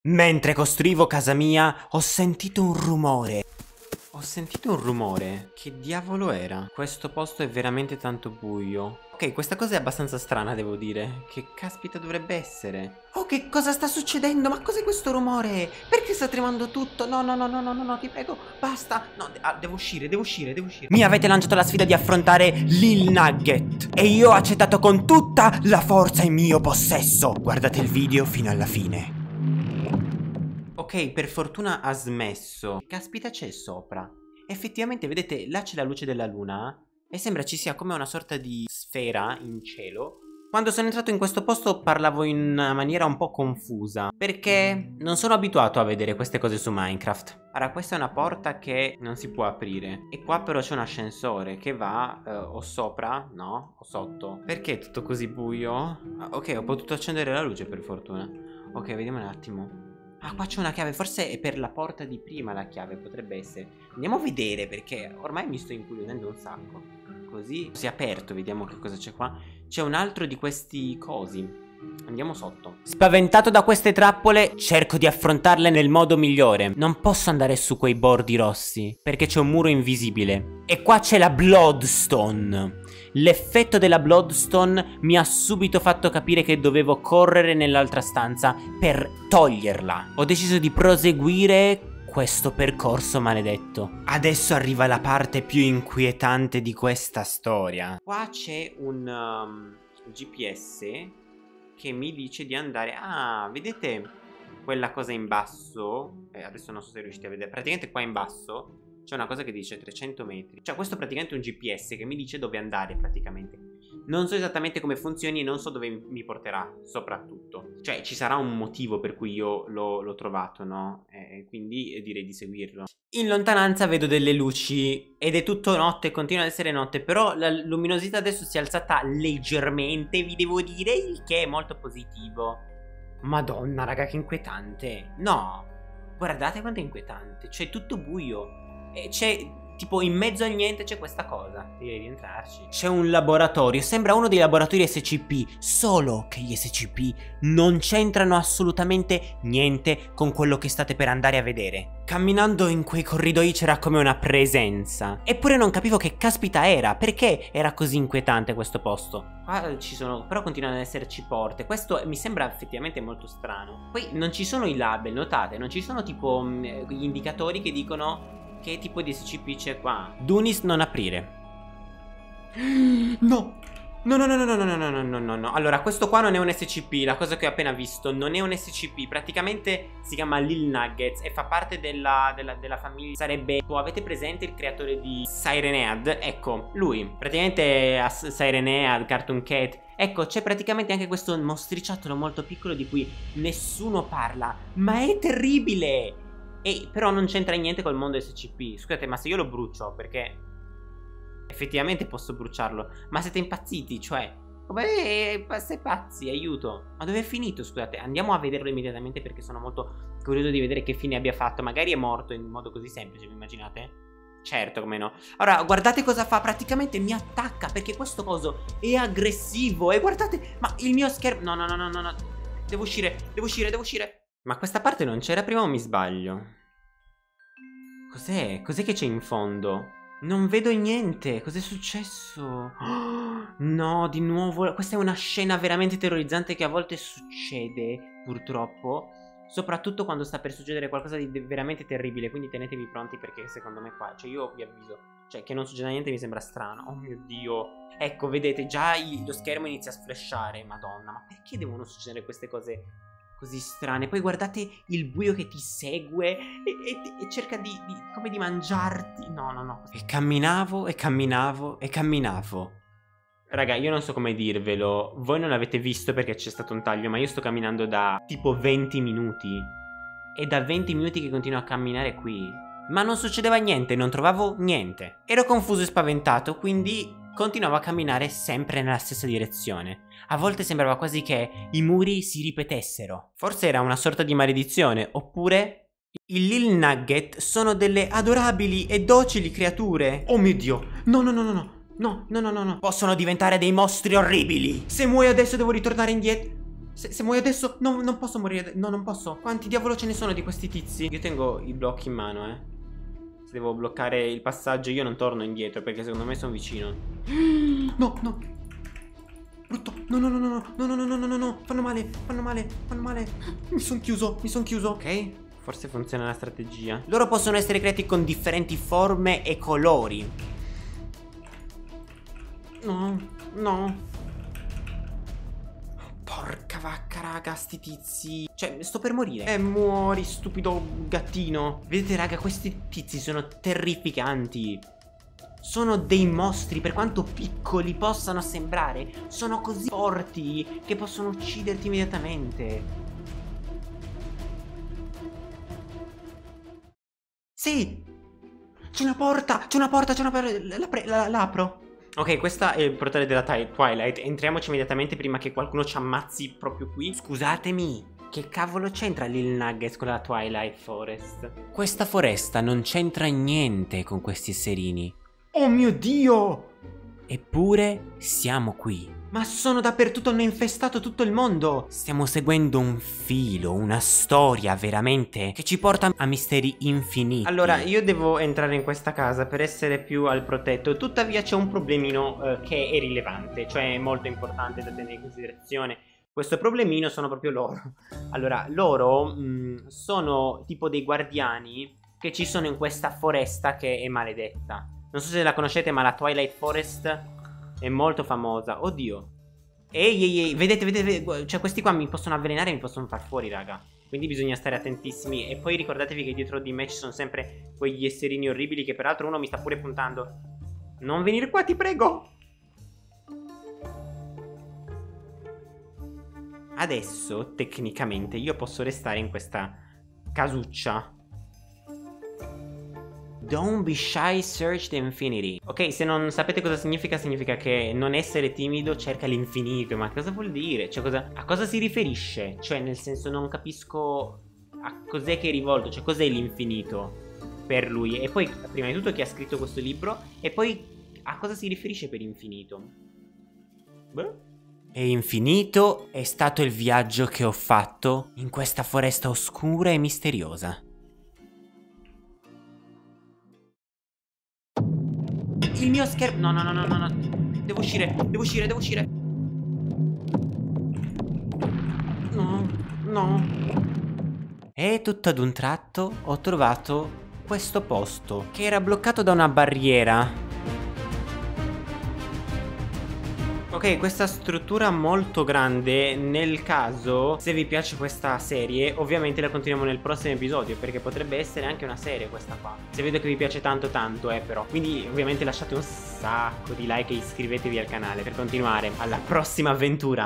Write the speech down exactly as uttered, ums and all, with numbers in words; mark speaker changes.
Speaker 1: Mentre costruivo casa mia, ho sentito un rumore. Ho sentito un rumore. Che diavolo era? Questo posto è veramente tanto buio. Ok, questa cosa è abbastanza strana, devo dire. Che caspita dovrebbe essere? Oh, che cosa sta succedendo? Ma cos'è questo rumore? Perché sta tremando tutto? No, no, no, no, no, no, no, ti prego, basta. No, de ah, devo uscire, devo uscire, devo uscire. Mi avete lanciato la sfida di affrontare Lil Nugget e io ho accettato con tutta la forza in mio possesso. Guardate il video fino alla fine. Ok, per fortuna ha smesso. Caspita, c'è sopra. Effettivamente, vedete, là c'è la luce della luna e sembra ci sia come una sorta di sfera in cielo. Quando sono entrato in questo posto parlavo in una maniera un po' confusa, perché non sono abituato a vedere queste cose su Minecraft. Ora, questa è una porta che non si può aprire e qua però c'è un ascensore che va eh, o sopra, no, o sotto. Perché è tutto così buio? Ah, ok, ho potuto accendere la luce per fortuna. Ok, vediamo un attimo. Ah, qua c'è una chiave, forse è per la porta di prima la chiave, potrebbe essere. Andiamo a vedere perché ormai mi sto incuriosendo un sacco. Così si è aperto, vediamo che cosa c'è qua. C'è un altro di questi cosi. Andiamo sotto. Spaventato da queste trappole, cerco di affrontarle nel modo migliore. Non posso andare su quei bordi rossi, perché c'è un muro invisibile. E qua c'è la Bloodstone. L'effetto della Bloodstone mi ha subito fatto capire che dovevo correre nell'altra stanza per toglierla. Ho deciso di proseguire questo percorso maledetto. Adesso arriva la parte più inquietante di questa storia. Qua c'è un um, G P S che mi dice di andare... Ah, vedete quella cosa in basso? Eh, adesso non so se riuscite a vedere. Praticamente qua in basso c'è una cosa che dice trecento metri. Cioè questo è praticamente un G P S che mi dice dove andare praticamente. Non so esattamente come funzioni e non so dove mi porterà soprattutto. Cioè ci sarà un motivo per cui io l'ho trovato, no? E quindi direi di seguirlo. In lontananza vedo delle luci ed è tutto notte, continua ad essere notte. Però la luminosità adesso si è alzata leggermente, vi devo dire, il che è molto positivo. Madonna raga, che inquietante. No, guardate quanto è inquietante. C'è tutto buio. E c'è, tipo, in mezzo al niente c'è questa cosa. Direi di entrarci. C'è un laboratorio, sembra uno dei laboratori S C P. Solo che gli S C P non c'entrano assolutamente niente con quello che state per andare a vedere. Camminando in quei corridoi c'era come una presenza. Eppure non capivo che caspita era. Perché era così inquietante questo posto? Qua ci sono, però continuano ad esserci porte. Questo mi sembra effettivamente molto strano. Poi non ci sono i label, notate. Non ci sono tipo mh, gli indicatori che dicono che tipo di S C P c'è qua. Dunis non aprire. No. No, no, no, no, no, no, no, no, no, no, no. Allora, questo qua non è un S C P. La cosa che ho appena visto non è un S C P. Praticamente si chiama Lil Nuggets e fa parte della, della, della famiglia. Sarebbe, oh, avete presente il creatore di Sirenead? Ecco, lui. Praticamente a Sirenead, Cartoon Cat. Ecco, c'è praticamente anche questo mostriciattolo molto piccolo di cui nessuno parla. Ma è terribile. E però non c'entra niente col mondo S C P. Scusate, ma se io lo brucio, perché effettivamente posso bruciarlo, ma siete impazziti, cioè come sei pazzi, aiuto. Ma dove è finito, scusate? Andiamo a vederlo immediatamente perché sono molto curioso di vedere che fine abbia fatto. Magari è morto in modo così semplice, vi immaginate? Certo, come no. Ora, guardate cosa fa, praticamente mi attacca perché questo coso è aggressivo. E guardate, ma il mio schermo... No, no, no, no, no, no. Devo uscire, devo uscire, devo uscire. Ma questa parte non c'era prima o mi sbaglio? Cos'è? Cos'è che c'è in fondo? Non vedo niente. Cos'è successo? Oh, no, di nuovo. Questa è una scena veramente terrorizzante che a volte succede, purtroppo. Soprattutto quando sta per succedere qualcosa di veramente terribile. Quindi tenetevi pronti perché secondo me qua... Cioè io vi avviso. Cioè che non succeda niente mi sembra strano. Oh mio Dio. Ecco, vedete, già lo schermo inizia a sflashare. Madonna, ma perché devono succedere queste cose così strane? Poi guardate il buio che ti segue e, e, e cerca di, di come di mangiarti. No, no, no. E camminavo e camminavo e camminavo. Raga, io non so come dirvelo. Voi non l'avete visto perché c'è stato un taglio, ma io sto camminando da tipo venti minuti. È da venti minuti che continuo a camminare qui. Ma non succedeva niente, non trovavo niente. Ero confuso e spaventato, quindi continuavo a camminare sempre nella stessa direzione. A volte sembrava quasi che i muri si ripetessero. Forse era una sorta di maledizione, oppure i Lil Nugget sono delle adorabili e docili creature. Oh mio Dio, no no no no no, no no no no no. Possono diventare dei mostri orribili. Se muoio adesso devo ritornare indietro. Se, se muoio adesso, no, non posso morire. No, non posso. Quanti diavolo ce ne sono di questi tizi? Io tengo i blocchi in mano, eh. Se devo bloccare il passaggio, io non torno indietro, perché secondo me sono vicino. No, no. Brutto. No, no, no, no, no, no, no, no, no, no, no. Fanno male, fanno male, fanno male. Mi sono chiuso, mi sono chiuso. Ok, forse funziona la strategia. Loro possono essere creati con differenti forme e colori. No, no. Porca vacca, raga, sti tizi. Cioè, sto per morire. Eh, muori, stupido gattino. Vedete, raga, questi tizi sono terrificanti. Sono dei mostri, per quanto piccoli possano sembrare. Sono così forti che possono ucciderti immediatamente. Sì! C'è una porta, c'è una porta, c'è una porta. La, la, la apro. Ok, questa è il portale della Twilight. Entriamoci immediatamente prima che qualcuno ci ammazzi proprio qui. Scusatemi, che cavolo c'entra Lil Nuggets con la Twilight Forest? Questa foresta non c'entra niente con questi esserini. Oh mio Dio! Eppure siamo qui. Ma sono dappertutto, hanno infestato tutto il mondo. Stiamo seguendo un filo, una storia veramente che ci porta a misteri infiniti. Allora, io devo entrare in questa casa per essere più al protetto. Tuttavia c'è un problemino eh, che è rilevante, cioè molto importante da tenere in considerazione. Questo problemino sono proprio loro. Allora, loro mh, sono tipo dei guardiani che ci sono in questa foresta che è maledetta. Non so se la conoscete, ma la Twilight Forest è molto famosa. Oddio. Ehi, ehi, ehi. Vedete, vedete. Cioè, questi qua mi possono avvelenare e mi possono far fuori, raga. Quindi bisogna stare attentissimi. E poi ricordatevi che dietro di me ci sono sempre quegli esserini orribili. Che peraltro uno mi sta pure puntando. Non venire qua, ti prego. Adesso, tecnicamente, io posso restare in questa casuccia. Don't be shy, search the infinity. Ok, se non sapete cosa significa, significa che non essere timido cerca l'infinito. Ma cosa vuol dire? Cioè, cosa, a cosa si riferisce? Cioè, nel senso, non capisco a cos'è che è rivolto. Cioè, cos'è l'infinito per lui? E poi, prima di tutto, chi ha scritto questo libro? E poi, a cosa si riferisce per infinito? Beh. E infinito è stato il viaggio che ho fatto in questa foresta oscura e misteriosa. Il mio schermo... No, no, no, no, no, no. Devo uscire, devo uscire, devo uscire. No, no. E tutto ad un tratto ho trovato questo posto che era bloccato da una barriera. Ok, questa struttura molto grande, nel caso, se vi piace questa serie, ovviamente la continuiamo nel prossimo episodio, perché potrebbe essere anche una serie questa qua. Se vedo che vi piace tanto tanto, eh però. Quindi ovviamente lasciate un sacco di like e iscrivetevi al canale per continuare alla prossima avventura.